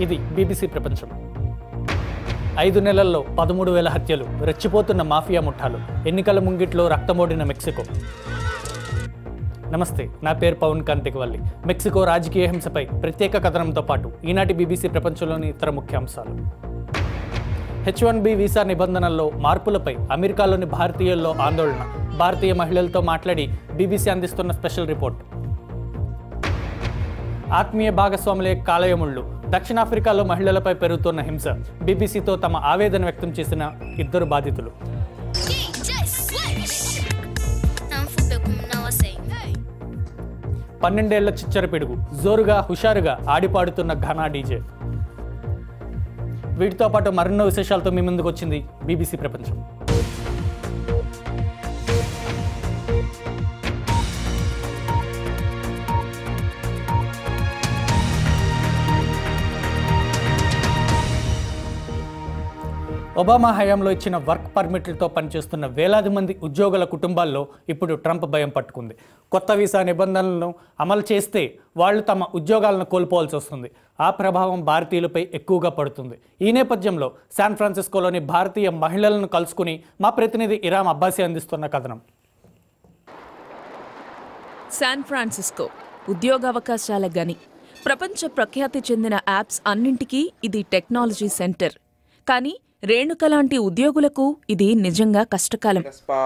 ఇది బీబీసీ ప్రపంచం. 5 నెలల్లో 13,000 హత్యలు, రెచ్చిపోతున్న మాఫియా ముఠాలు, ఎన్నికల ముంగిట్లో రక్తమోడిన మెక్సికో. నమస్తే, నా పేరు పవన్ కాంతికవల్లి. మెక్సికో రాజకీయ హింసపై ప్రత్యేక కథనంతో పాటు ఈనాటి బీబీసీ ప్రపంచంలోని ఇతర ముఖ్యాంశాలు. H1B వీసా నిబంధనల్లో మార్పులపై అమెరికాలోని భారతీయుల్లో ఆందోళన, భారతీయ మహిళలతో మాట్లాడి బీబీసీ అందిస్తున్న స్పెషల్ రిపోర్ట్. ఆత్మీయ భాగస్వాములే కాలయముళ్ళు, దక్షిణాఫ్రికాలో మహిళలపై పెరుగుతున్న హింస, బీబీసీతో తమ ఆవేదన వ్యక్తం చేసిన ఇద్దరు బాధితులు. 12 ఏళ్ల చిచ్చర పిడుగు, జోరుగా హుషారుగా ఆడిపాడుతున్న ఘనా డీజే. వీటితో పాటు మరెన్నో విశేషాలతో మీ ముందుకు వచ్చింది బీబీసీ ప్రపంచం. ఒబామా హయాంలో ఇచ్చిన వర్క్ పర్మిట్లతో పనిచేస్తున్న వేలాది మంది ఉద్యోగుల కుటుంబాల్లో ఇప్పుడు ట్రంప్ భయం పట్టుకుంది. కొత్త వీసా నిబంధనలను అమలు చేస్తే వాళ్ళు తమ ఉద్యోగాలను కోల్పోవాల్సి వస్తుంది. ఆ ప్రభావం భారతీయులపై ఎక్కువగా పడుతుంది. ఈ నేపథ్యంలో శాన్ ఫ్రాన్సిస్కోలోని భారతీయ మహిళలను కలుసుకుని మా ప్రతినిధి ఇరామ్ అబ్బాసీ అందిస్తున్న కథనం. శాన్ ఫ్రాన్సిస్కో ఉద్యోగావకాశాల గని, ప్రపంచ ప్రఖ్యాతి చెందిన యాప్స్ అన్నింటికీ ఇది టెక్నాలజీ సెంటర్. కానీ రేణుక లాంటి ఉద్యోగులకు ఇది నిజంగా కష్టకాలం.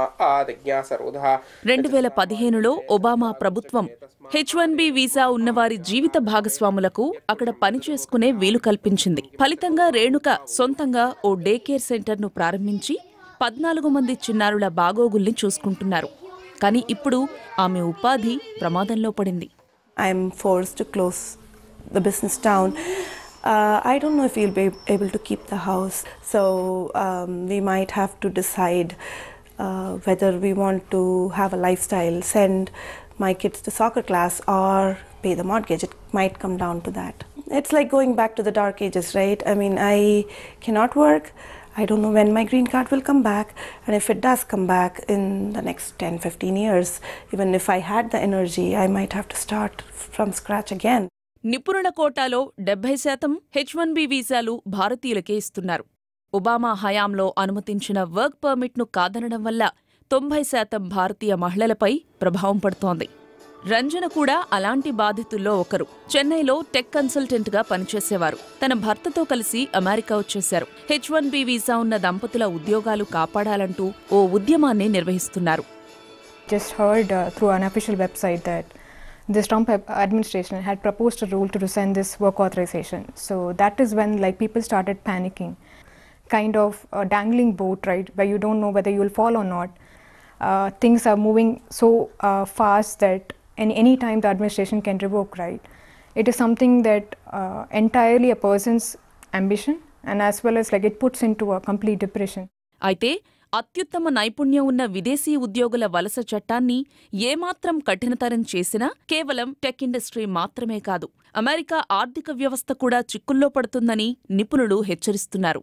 2015లో ఒబామా ప్రభుత్వం H1B వీసా ఉన్నవారి జీవిత భాగస్వాములకు అక్కడ పనిచేసుకునే వీలు కల్పించింది. ఫలితంగా రేణుక సొంతంగా ఓ డే కేర్ సెంటర్ను ప్రారంభించి 14 మంది చిన్నారుల బాగోగుల్ని చూసుకుంటున్నారు. కానీ ఇప్పుడు ఆమె ఉపాధి ప్రమాదంలో పడింది. I'm forced to close the business down. I don't know if we'll be able to keep the house, so we might have to decide whether we want to have a lifestyle, send my kids to soccer class or pay the mortgage. It might come down to that. It's like going back to the dark ages, right? I mean, I cannot work. I don't know when my green card will come back, and if it does come back in the next 10-15 years, even if I had the energy, I might have to start from scratch again. నిపుణుల కోటాలో 70% H1B వీసాలు భారతీయులకే ఇస్తున్నారు. Obama హయాంలో అనుమతించిన work పర్మిట్ను కాదనడం వల్ల 90% భారతీయ మహిళలపై ప్రభావం పడుతోంది. రంజన కూడా అలాంటి బాధితుల్లో ఒకరు. చెన్నైలో టెక్ కన్సల్టెంట్గా పనిచేసేవారు. తన భర్తతో కలిసి అమెరికా వచ్చేశారు. H1B వీసా ఉన్న దంపతుల ఉద్యోగాలు కాపాడాలంటూ ఓ ఉద్యమాన్ని నిర్వహిస్తున్నారు. Just heard through an official website that this Trump administration had proposed a rule to rescind this work authorization. So that is when people started panicking. Kind of a dangling boat, right, where you don't know whether you will fall or not. Things are moving so fast that any time the administration can revoke, right? It is something that entirely a person's ambition, and as well as it puts into a complete depression. అయితే అత్యుత్తమ నైపుణ్యం ఉన్న విదేశీ ఉద్యోగుల వలస చట్టాన్ని ఏమాత్రం కఠినతరం చేసినా కేవలం టెక్ ఇండస్ట్రీ మాత్రమే కాదు, అమెరికా ఆర్థిక వ్యవస్థ కూడా చిక్కుల్లో పడుతుందని నిపుణులు హెచ్చరిస్తున్నారు.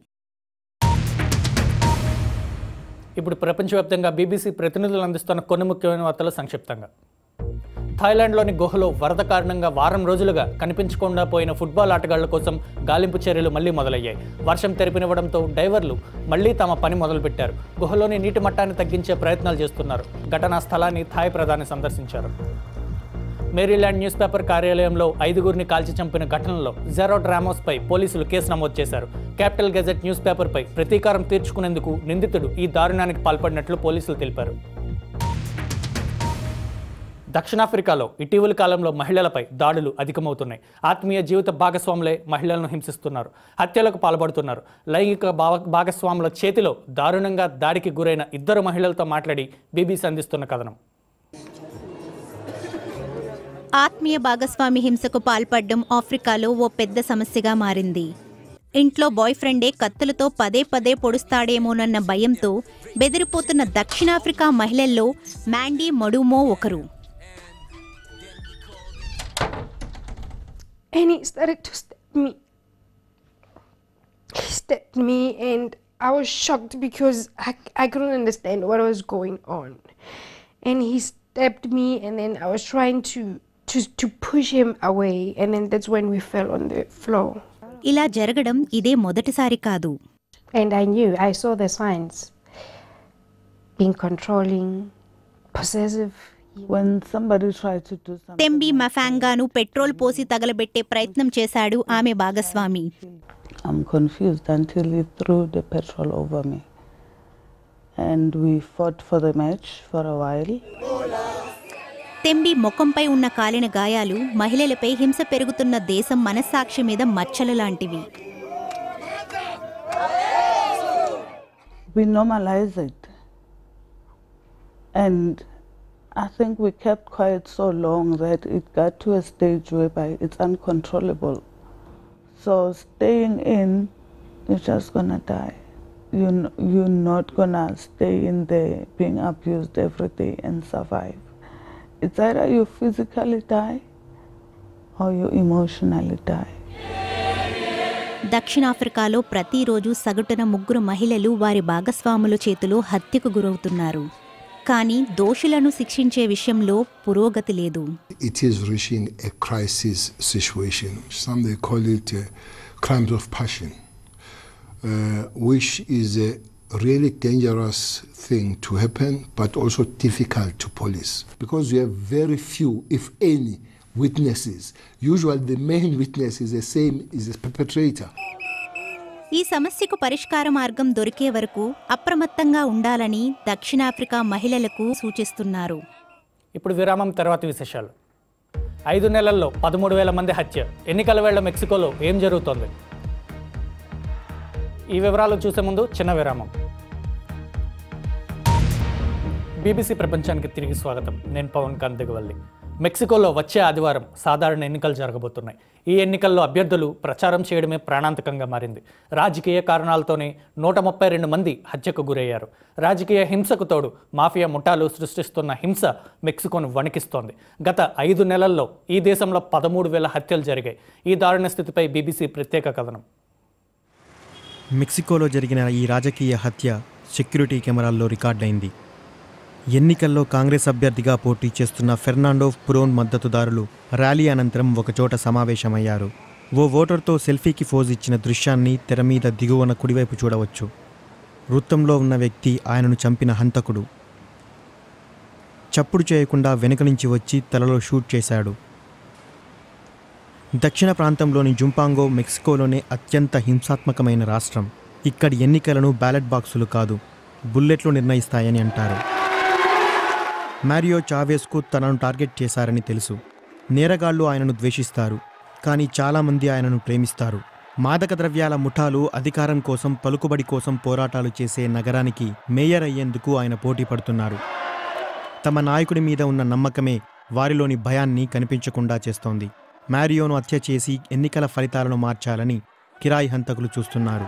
ఇప్పుడు ప్రపంచవ్యాప్తంగా బీబీసీ ప్రతినిధులు అందిస్తున్న కొన్ని ముఖ్యమైన వార్తలు సంక్షిప్తంగా. థాయిలాండ్లోని గుహలో వరద కారణంగా వారం రోజులుగా కనిపించకుండా పోయిన ఫుట్బాల్ ఆటగాళ్ల కోసం గాలింపు చర్యలు మళ్లీ మొదలయ్యాయి. వర్షం తెరిపినివ్వడంతో డైవర్లు మళ్లీ తమ పని మొదలుపెట్టారు. గుహలోని నీటి మట్టాన్ని తగ్గించే ప్రయత్నాలు చేస్తున్నారు. ఘటనా స్థలాన్ని థాయ్ ప్రధాని సందర్శించారు. మేరీల్యాండ్ న్యూస్ పేపర్ కార్యాలయంలో 5గురిని కాల్చి చంపిన ఘటనలో జెరోడ్ రామోస్పై పోలీసులు కేసు నమోదు చేశారు. క్యాపిటల్ గెజెట్ న్యూస్ పేపర్పై ప్రతీకారం తీర్చుకునేందుకు నిందితుడు ఈ దారుణానికి పాల్పడినట్లు పోలీసులు తెలిపారు. దక్షిణాఫ్రికాలో ఇటీవలి కాలంలో మహిళలపై దాడులు అధికమవుతున్నాయి. ఆత్మీయ జీవిత భాగస్వాములే మహిళలను హింసిస్తున్నారు, హత్యలకు పాల్పడుతున్నారు. లైంగిక భాగస్వాముల చేతిలో దారుణంగా దాడికి గురైన ఇద్దరు మహిళలతో మాట్లాడి బీబీసీ అందిస్తున్న కథనం. ఆత్మీయ భాగస్వామి హింసకు పాల్పడడం ఆఫ్రికాలో ఓ పెద్ద సమస్యగా మారింది. ఇంట్లో బాయ్ ఫ్రెండే కత్తులతో పదే పదే పొడుస్తాడేమోనన్న భయంతో బెదిరిపోతున్న దక్షిణాఫ్రికా మహిళల్లో మ్యాండీ మడుమో ఒకరు. And he started to stab me. He stabbed me and I was shocked because I couldn't understand what was going on. And he stabbed me and then I was trying to push him away and then that's when we fell on the floor. ఇలా జరగడం ఇదే మొదటిసారి కాదు. And I saw the signs. Being controlling, possessive. When somebody tries to do something. Thembi మఫాంగాను petrol పోసి తగలబెట్టే ప్రయత్నం చేశాడు ఆమె భాగస్వామి. I'm confused until he threw the petrol over me. And we fought for the match for a while. తెంబి ముఖంపై ఉన్న కాలిన గాయాలు మహిళలపై హింస పెరుగుతున్న దేశం మనస్సాక్షి మీద మచ్చలు లాంటివి. We normalize it. And I think we kept quiet so long that it got to a stage whereby it's uncontrollable. So staying in, you're just gonna die. You're not gonna stay in there being abused every day and survive. It's either you physically die or you emotionally die. దక్షిణాఫ్రికాలో ప్రతిరోజు సగటున 3 మహిళలు వారి భాగస్వాముల చేతిలో హత్యకు గురవుతున్నారు. కానీ దోషులను శిక్షించే విషయంలో పురోగతి లేదు. It is reaching a crisis situation. Some they call it crimes of passion, which is a really dangerous thing to happen, but also difficult to police because we have very few, if any, witnesses. Usually the main witness is the same as the perpetrator. ఈ సమస్యకు పరిష్కార మార్గం దొరికే వరకు అప్రమత్తంగా ఉండాలని దక్షిణాఫ్రికా మహిళలకు సూచిస్తున్నారు. ఇప్పుడు విరామం తర్వాత విశేషాలు. 5 నెలల్లో 13,000 మంది హత్య. ఎన్నికల వేళ మెక్సికోలో ఏం జరుగుతోంది? ఈ వివరాలు చూసే ముందు చిన్న విరామం. బీబీసీ ప్రపంచానికి తిరిగి స్వాగతం. నేను పవన్ కాంత్ దిగవల్లి. మెక్సికోలో వచ్చే ఆదివారం సాధారణ ఎన్నికలు జరగబోతున్నాయి. ఈ ఎన్నికల్లో అభ్యర్థులు ప్రచారం చేయడమే ప్రాణాంతకంగా మారింది. రాజకీయ కారణాలతోనే 132 మంది హత్యకు గురయ్యారు. రాజకీయ హింసకు తోడు మాఫియా ముఠాలు సృష్టిస్తున్న హింస మెక్సికోను వణికిస్తోంది. గత 5 నెలల్లో ఈ దేశంలో 13,000 హత్యలు జరిగాయి. ఈ దారుణ స్థితిపై బీబీసీ ప్రత్యేక కథనం. మెక్సికోలో జరిగిన ఈ రాజకీయ హత్య సెక్యూరిటీ కెమెరాల్లో రికార్డైంది. ఎన్నికల్లో కాంగ్రెస్ అభ్యర్థిగా పోటీ చేస్తున్న ఫెర్నాండో పురోన్ మద్దతుదారులు ర్యాలీ అనంతరం ఒకచోట సమావేశమయ్యారు. ఓ ఓటర్తో సెల్ఫీకి ఫోజ్ ఇచ్చిన దృశ్యాన్ని తెర మీద దిగువన కుడివైపు చూడవచ్చు. వృత్తంలో ఉన్న వ్యక్తి ఆయనను చంపిన హంతకుడు. చప్పుడు చేయకుండా వెనుక నుంచి వచ్చి తలలో షూట్ చేశాడు. దక్షిణ ప్రాంతంలోని జుంపాంగో మెక్సికోలోనే అత్యంత హింసాత్మకమైన రాష్ట్రం. ఇక్కడి ఎన్నికలను బ్యాలెట్ బాక్సులు కాదు, బుల్లెట్లు నిర్ణయిస్తాయని అంటారు. మారియో చావేస్కు తనను టార్గెట్ చేశారని తెలుసు. నేరగాళ్లు ఆయనను ద్వేషిస్తారు, కానీ చాలామంది ఆయనను ప్రేమిస్తారు. మాదక ద్రవ్యాల ముఠాలు అధికారం కోసం, పలుకుబడి కోసం పోరాటాలు చేసే నగరానికి మేయర్ అయ్యేందుకు ఆయన పోటీ పడుతున్నారు. తమ నాయకుడి మీద ఉన్న నమ్మకమే వారిలోని భయాన్ని కనిపించకుండా చేస్తోంది. మారియోను హత్య చేసి ఎన్నికల ఫలితాలను మార్చాలని కిరాయి హంతకులు చూస్తున్నారు.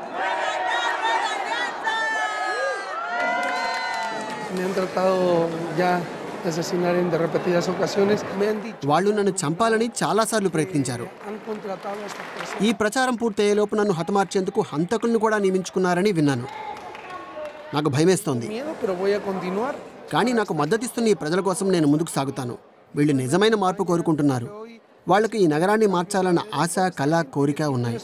వాళ్ళు నన్ను చంపాలని చాలాసార్లు ప్రయత్నించారు. ఈ ప్రచారం పూర్తయ్యేలోపు నన్ను హతమార్చేందుకు హంతకులను కూడా నియమించుకున్నారని విన్నాను. నాకు భయమేస్తోంది, కానీ నాకు మద్దతిస్తున్న ఈ ప్రజల కోసం నేను ముందుకు సాగుతాను. వీళ్ళు నిజమైన మార్పు కోరుకుంటున్నారు. వాళ్లకు ఈ నగరాన్ని మార్చాలన్న ఆశ, కళ, కోరిక ఉన్నాయి.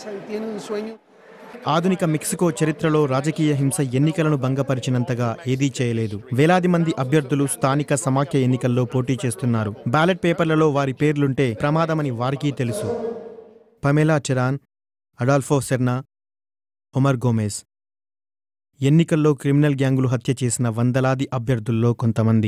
ఆధునిక మెక్సికో చరిత్రలో రాజకీయ హింస ఎన్నికలను భంగపరిచినంతగా ఏదీ చేయలేదు. వేలాది మంది అభ్యర్థులు స్థానిక సమాఖ్య ఎన్నికల్లో పోటీ చేస్తున్నారు. బ్యాలెట్ పేపర్లలో వారి పేర్లుంటే ప్రమాదమని వారికీ తెలుసు. Pamela Ceron, Adolfo Serna, Omar Gomez. ఎన్నికల్లో క్రిమినల్ గ్యాంగులు హత్య చేసిన వందలాది అభ్యర్థుల్లో కొంతమంది.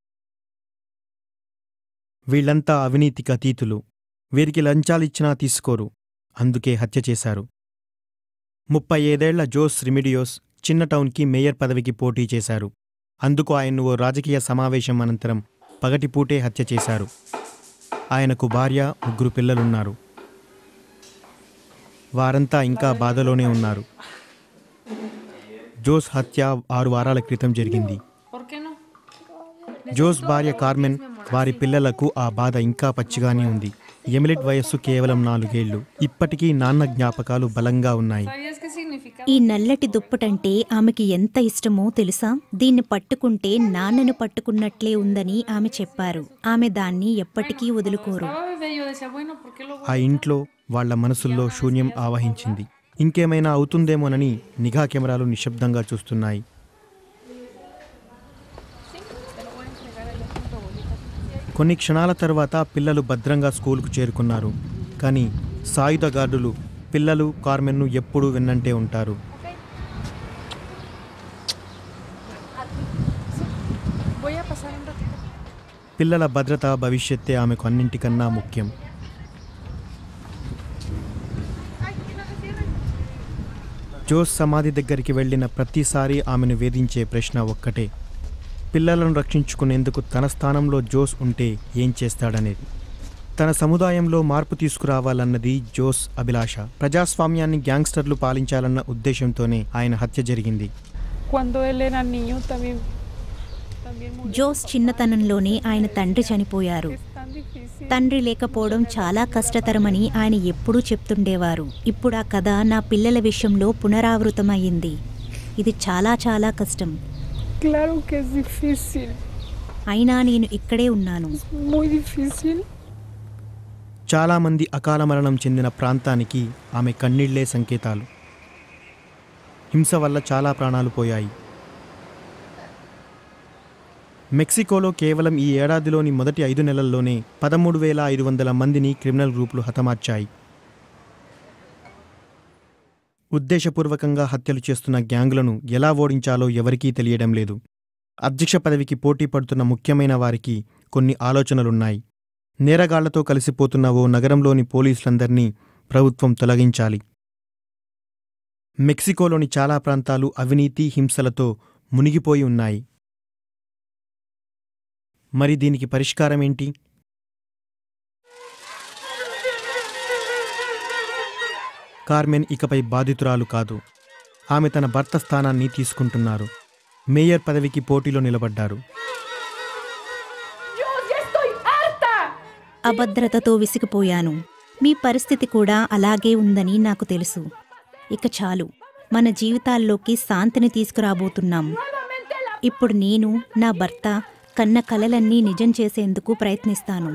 వీళ్లంతా అవినీతికి అతీతులు. వీరికి లంచాలిచ్చినా తీసుకోరు, అందుకే హత్య చేశారు. 35 ఏళ్ల జోస్ రిమిడియోస్ చిన్న టౌన్కి మేయర్ పదవికి పోటీ చేశారు. అందుకు ఆయన్ను ఓ రాజకీయ సమావేశం అనంతరం పగటిపూటే హత్య చేశారు. ఆయనకు భార్య, 3 పిల్లలున్నారు. వారంతా ఇంకా బాధలోనే ఉన్నారు. జోస్ హత్య 6 వారాల క్రితం జరిగింది. జోస్ భార్య కార్మెన్, వారి పిల్లలకు ఆ బాధ ఇంకా పచ్చిగానే ఉంది. ఎమిలిట్ వయస్సు కేవలం 4 ఏళ్లు. ఇప్పటికీ నాన్న జ్ఞాపకాలు బలంగా ఉన్నాయి. ఈ నల్లటి దుప్పటంటే ఆమెకి ఎంత ఇష్టమో తెలుసా? దీన్ని పట్టుకుంటే నాన్నను పట్టుకున్నట్లే ఉందని ఆమె చెప్పారు. ఆమె దాన్ని ఎప్పటికీ వదులుకోరు. ఆ ఇంట్లో వాళ్ల మనసుల్లో శూన్యం ఆవహించింది. ఇంకేమైనా అవుతుందేమోనని నిఘా కెమెరాలు నిశ్శబ్దంగా చూస్తున్నాయి. కొన్ని క్షణాల తర్వాత పిల్లలు భద్రంగా స్కూలుకు చేరుకున్నారు. కానీ సాయుధ గార్డులు పిల్లలు కార్మెన్ను ఎప్పుడూ వెన్నంటే ఉంటారు. పిల్లల భద్రత, భవిష్యత్తే ఆమెకు అన్నింటికన్నా ముఖ్యం. జోస్ సమాధి దగ్గరికి వెళ్ళిన ప్రతిసారి ఆమెను వేధించే ప్రశ్న ఒక్కటే, పిల్లలను రక్షించుకునేందుకు తన స్థానంలో జోస్ ఉంటే ఏం చేస్తాడనేది. తన సముదాయంలో మార్పు తీసుకురావాలన్నది జోస్ అభిలాష. ప్రజాస్వామ్యాన్ని గ్యాంగ్స్టర్లు పాలించాలన్న ఉద్దేశంతోనే ఆయన హత్య జరిగింది. జోస్ చిన్నతనంలోనే ఆయన తండ్రి చనిపోయారు. తండ్రి లేకపోవడం చాలా కష్టతరమని ఆయన ఎప్పుడూ చెప్తుండేవారు. ఇప్పుడు ఆ కథ నా పిల్లల విషయంలో పునరావృతమయ్యింది. ఇది చాలా చాలా కష్టం. అయినా నేను ఇక్కడే ఉన్నాను. చాలామంది అకాల మరణం చెందిన ప్రాంతానికి ఆమె కన్నీళ్లే సంకేతాలు. హింస వల్ల చాలా ప్రాణాలు పోయాయి. మెక్సికోలో కేవలం ఈ ఏడాదిలోని మొదటి 5 నెలల్లోనే 13,500 మందిని క్రిమినల్ గ్రూపులు హతమార్చాయి. ఉద్దేశపూర్వకంగా హత్యలు చేస్తున్న గ్యాంగులను ఎలా ఓడించాలో ఎవరికీ తెలియడం లేదు. అధ్యక్ష పదవికి పోటీ పడుతున్న ముఖ్యమైన వారికి కొన్ని ఆలోచనలున్నాయి. నేరగాళ్లతో కలిసిపోతున్న ఓ నగరంలోని పోలీసులందరినీ ప్రభుత్వం తొలగించాలి. మెక్సికోలోని చాలా ప్రాంతాలు అవినీతి, హింసలతో మునిగిపోయి ఉన్నాయి. మరి దీనికి పరిష్కారమేంటి? కార్మెన్ ఇకపై బాధితురాలు కాదు. ఆమె తన భర్త స్థానాన్ని తీసుకుంటున్నారు. మేయర్ పదవికి పోటీలో నిలబడ్డారు. అభద్రతతో విసిగిపోయాను. మీ పరిస్థితి కూడా అలాగే ఉందని నాకు తెలుసు. ఇక చాలు. మన జీవితాల్లోకి శాంతిని తీసుకురాబోతున్నాం. ఇప్పుడు నేను, నా భర్త కన్న కలలన్నీ నిజం చేసేందుకు ప్రయత్నిస్తాను.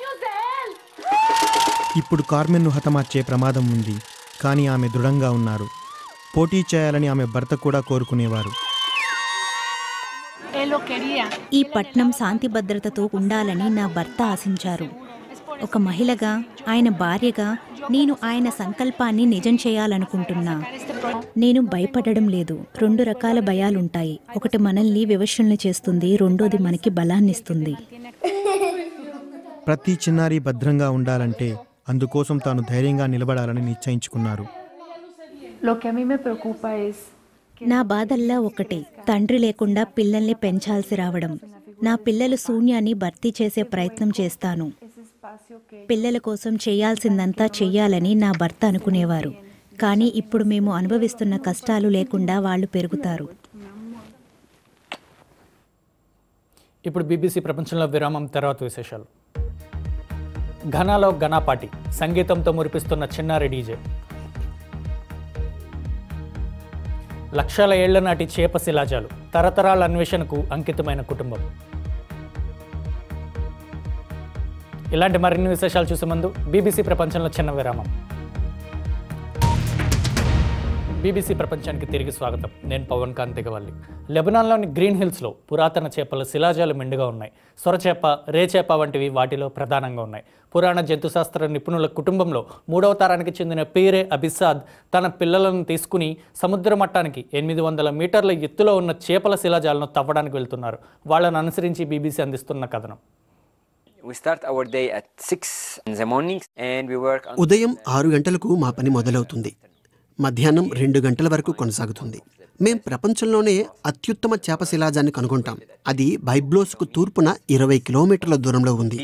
ఇప్పుడు కార్మెన్ను హతమార్చే ప్రమాదం ఉంది. కానీ ఆమె దృఢంగా ఉన్నారు. పోటీ చేయాలని ఆమె భర్త కూడా కోరుకునేవారు. ఈ పట్నం శాంతి భద్రతతో ఉండాలని నా భర్త ఆశించారు. ఒక మహిళగా, ఆయన భార్యగా నేను ఆయన సంకల్పాన్ని నిజం చేయాలనుకుంటున్నా. నేను భయపడడం లేదు. 2 రకాల భయాలుంటాయి. ఒకటి మనల్ని వివశుల్ని చేస్తుంది, రెండోది మనకి బలాన్నిస్తుంది. ప్రతి చిన్నారి భద్రంగా ఉండాలంటే అందుకోసం తాను ధైర్యంగా నిలబడాలని నిశ్చయించుకున్నారు. నా బాధల్లా ఒకటే, తండ్రి లేకుండా పిల్లల్ని పెంచాల్సి రావడం. నా పిల్లల శూన్యాన్ని భర్తీ చేసే ప్రయత్నం చేస్తాను. పిల్లల కోసం చేయాల్సిందంతా చెయ్యాలని నా భర్త అనుకునేవారు. కానీ ఇప్పుడు మేము అనుభవిస్తున్న కష్టాలు లేకుండా వాళ్ళు పెరుగుతారు. ఇప్పుడు బీబీసీ ప్రపంచంలో విరామం తర్వాత విశేషాలు. ఘనాలో ఘనాపాటి సంగీతంతో మురిపిస్తున్న చిన్నారి డీజే. లక్షల ఏళ్ల నాటి చేప శిలాజాలు, తరతరాల అన్వేషణకు అంకితమైన కుటుంబం. ఇలాంటి మరిన్ని విశేషాలు చూసే ముందు బీబీసీ ప్రపంచంలో చిన్న విరామం. బీబీసీ ప్రపంచానికి తిరిగి స్వాగతం. నేను పవన్ కాంత్ తెగవల్లి. లెబనాన్లోని గ్రీన్ హిల్స్లో పురాతన చేపల శిలాజాలు మెండుగా ఉన్నాయి. సొరచేప, రేచేప వంటివి వాటిలో ప్రధానంగా ఉన్నాయి. పురాణ జంతుశాస్త్ర నిపుణుల కుటుంబంలో 3వ తరానికి చెందిన పీరే అబిసాద్ తన పిల్లలను తీసుకుని సముద్ర మట్టానికి 800 మీటర్ల ఎత్తులో ఉన్న చేపల శిలాజాలను తవ్వడానికి వెళ్తున్నారు. వాళ్ళను అనుసరించి బీబీసీ అందిస్తున్న కథనం. ఉదయం 6 గంటలకు మా పని మొదలవుతుంది. మధ్యాహ్నం 2 గంటల వరకు కొనసాగుతుంది. మేం ప్రపంచంలోనే అత్యుత్తమ చేప శిలాజాన్ని కనుగొంటాం. అది బైబ్లోస్కు తూర్పున 20 కిలోమీటర్ల దూరంలో ఉంది.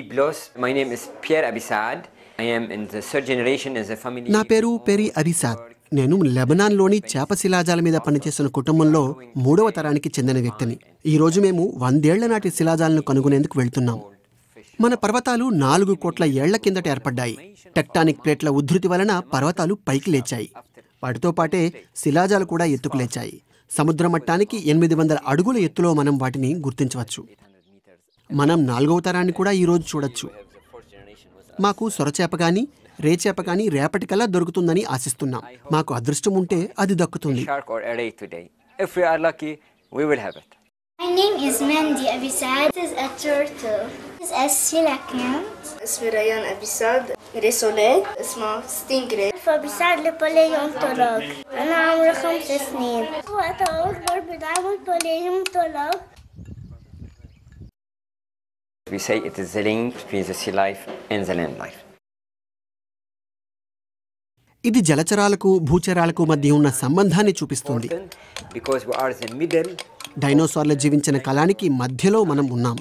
నా పేరు పెరి అబిసాద్. నేను లెబనాన్లోని చేప శిలాజాల మీద పనిచేస్తున్న కుటుంబంలో 3వ తరానికి చెందిన వ్యక్తిని. ఈరోజు మేము 100 ఏళ్ల నాటి శిలాజాలను కనుగొనేందుకు వెళ్తున్నాం. మన పర్వతాలు 4 కోట్ల ఏళ్ల కిందట ఏర్పడ్డాయి. టెక్టానిక్ ప్లేట్ల ఉద్ధృతి వలన పర్వతాలు పైకి లేచాయి. వాటితో పాటే శిలాజాలు కూడా ఎత్తుకు లేచాయి. సముద్ర మట్టానికి 800 అడుగుల ఎత్తులో మనం వాటిని గుర్తించవచ్చు. మనం 4వ తరాన్ని కూడా ఈరోజు చూడొచ్చు. మాకు సొరచేప కానీ, రేచేప కానీ రేపటికల్లా దొరుకుతుందని ఆశిస్తున్నాం. మాకు అదృష్టం ఉంటే అది దక్కుతుంది. Shark or a ray today. If we are lucky, we will have it. My name is Mandy Abisad. This is a turtle. This is a coelacanth. اسمي ريان أبيساد. ريسوليت اسمه ستينجري. فبيساعد للباليونتولوج. أنا عمري 5 سنين. وقت أكبر بدعم الباليونتولوج. We say it is the link between the sea life and the land life. ఇది జలచరాలకు భూచరాలకు మధ్య ఉన్న సంబంధాన్ని చూపిస్తుంది. Because we are the middle. డైనోసార్లు జీవించిన కాలానికి మధ్యలో మనం ఉన్నాం.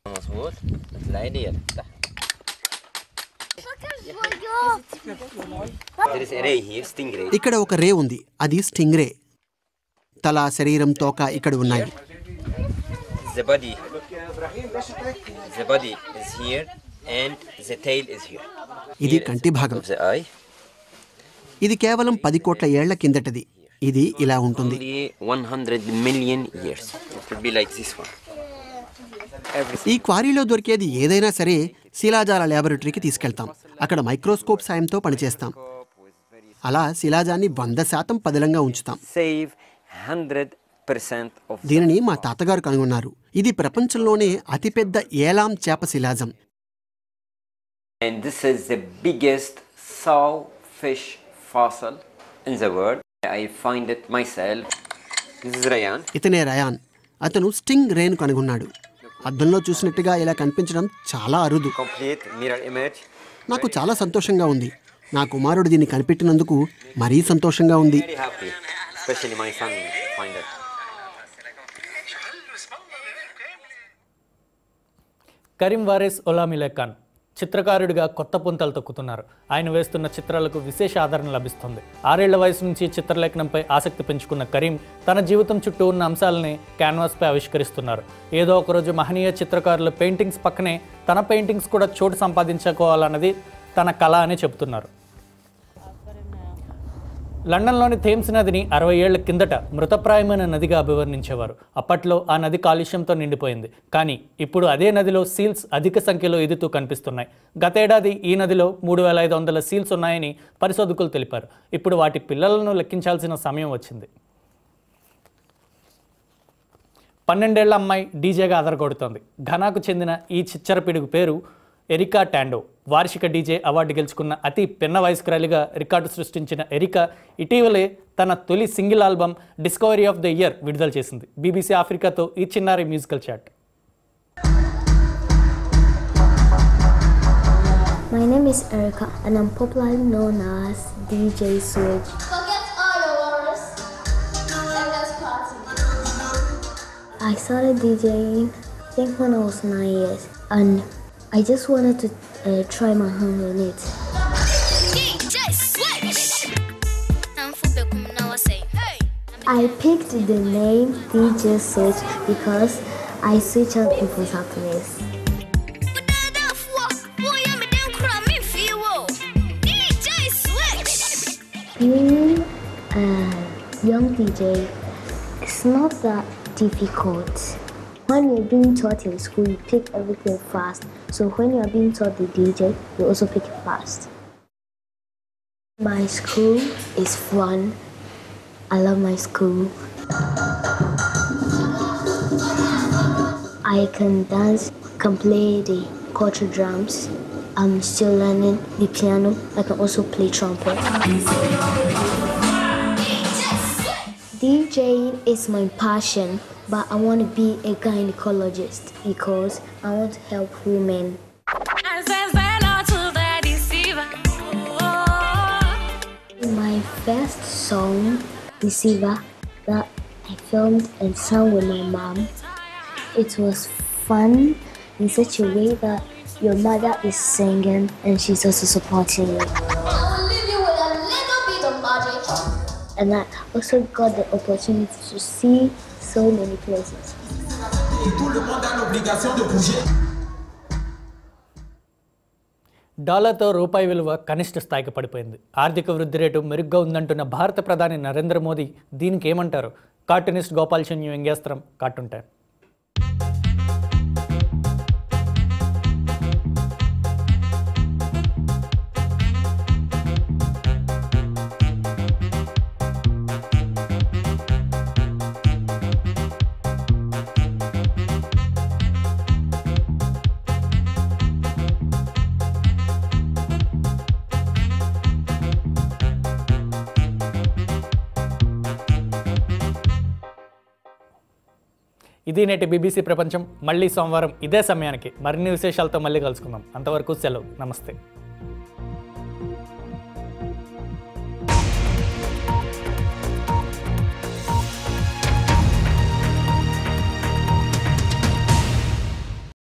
There is a ray here, stingray. ఇక్కడ ఒక రే ఉంది, అది స్టింగ్రే. తల, శరీరం, తోక ఇక్కడ ఉన్నాయి. The body is here and the tail is here. ఇది కంటి భాగం. The eye. ఇది కేవలం 10 కోట్ల ఏళ్ల కిందటది. ఇది ఇలా ఉంటుంది. 100 million years. It will be like this one. ఈ క్వారీలో దొరికేది ఏదైనా సరే శిలాజాల ల్యాబొరేటరీకి తీసుకెళ్తాం. అక్కడ మైక్రోస్కోప్ సాయంతో పనిచేస్తాం. అలా శిలాజాన్ని 100% పదిలంగా ఉంచుతాం. Save 100% of. దీనిని మా తాతగారు కనుగొన్నారు. ఇది ప్రపంచంలోనే అతిపెద్ద ఏలాం చేప శిలాజం. And this is the biggest sawfish fossil in the world. I find it myself. This is Rayan. ఇతనే రయాన్. అతను స్టింగ్ రేను కనుగొన్నాడు. అద్దంలో చూసినట్టుగా ఇలా కనిపించడం చాలా అరుదు. Complete mirror image. నాకు చాలా సంతోషంగా ఉంది. నా కుమారుడు దీన్ని కనిపెట్టినందుకు మరీ సంతోషంగా ఉంది. Very happy, especially my son find it. Kareem Waris Olamilekan చిత్రకారుడిగా కొత్త పుంతలు తొక్కుతున్నారు. ఆయన వేస్తున్న చిత్రాలకు విశేష ఆదరణ లభిస్తుంది. 6 ఏళ్ల వయసు నుంచి చిత్రలేఖనంపై ఆసక్తి పెంచుకున్న కరీం తన జీవితం చుట్టూ ఉన్న అంశాలని క్యాన్వాస్పై ఆవిష్కరిస్తున్నారు. ఏదో ఒకరోజు మహనీయ చిత్రకారుల పెయింటింగ్స్ పక్కనే తన పెయింటింగ్స్ కూడా చోటు సంపాదించుకోవాలన్నది తన కళ అని చెబుతున్నారు. లండన్లోని థేమ్స్ నదిని 60 ఏళ్ల కిందట మృతప్రాయమైన నదిగా అభివర్ణించేవారు. అప్పట్లో ఆ నది కాలుష్యంతో నిండిపోయింది. కానీ ఇప్పుడు అదే నదిలో సీల్స్ అధిక సంఖ్యలో ఎదుగుతూ కనిపిస్తున్నాయి. గతేడాది ఈ నదిలో 3500 సీల్స్ ఉన్నాయని పరిశోధకులు తెలిపారు. ఇప్పుడు వాటి పిల్లలను లెక్కించాల్సిన సమయం వచ్చింది. 12 ఏళ్ల అమ్మాయి డీజేగా అదరగొడుతోంది. ఘనాకు చెందిన ఈ చిచ్చరపిడుగు పేరు ఎరికా టాండో. వార్షిక డీజే అవార్డు గెలుచుకున్న అతి పిన్న వయస్కురాలిగా రికార్డు సృష్టించిన ఎరికా ఇటీవలే తన తొలి single album Discovery of the Year విడుదల చేసింది. బీబీసీ ఆఫ్రికాతో ఈ చిన్నారి musical chat. My name is Erica and I'm popularly known as DJ Switch. I started DJing I think when I was 9 years and I just wanted to try my hand on it. DJ Switch. I picked the name DJ Switch because I switch on people's happiness. Being a young DJ is not that difficult. When you're being taught in school, you pick everything fast. So when you're being taught the DJ, you also pick it fast. My school is fun. I love my school. I can dance, can play the cultural drums. I'm still learning the piano. I can also play trumpet. DJing is my passion, but I want to be a gynecologist because I want to help women. My first song, Deceiver, that I filmed and sang with my mom, it was fun in such a way that your mother is singing and she's also supporting you. And I also got the opportunity to see so many places. డాలర్తో రూపాయి విలువ కనిష్ట స్థాయికి పడిపోయింది. ఆర్థిక వృద్ధి rate మెరుగ్గా ఉందంటున్న భారత ప్రధాని నరేంద్ర మోదీ దీనికి ఏమంటారు? కార్టూనిస్ట్ గోపాల్ చన్యు వ్యంగ్యాస్త్రం కార్టూన్ టైం. ఇది నేటి బీబీసీ ప్రపంచం. మళ్ళీ సోమవారం ఇదే సమయానికి మరిన్ని విశేషాలతో మళ్ళీ కలుసుకుందాం. అంతవరకు సెలవు. నమస్తే.